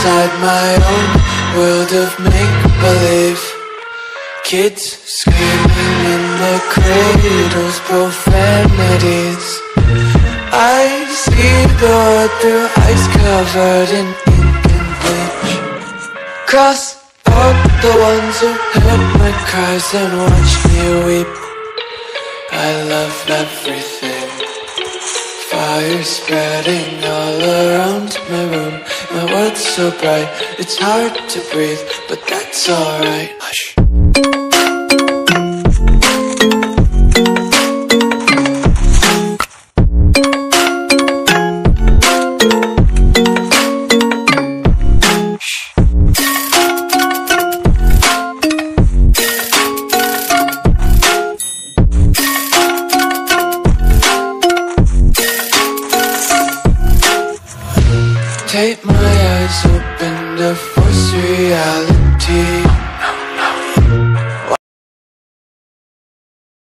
inside my own world of make-believe. Kids screaming in their cradles, profanities. I see the world through ice covered in ink and bleach. Cross out the ones who heard my cries and watched me weep. I love everything. Fire spreading all around my room. My world's so bright, it's hard to breathe, but that's alright. Hush. Take my eyes open to force reality.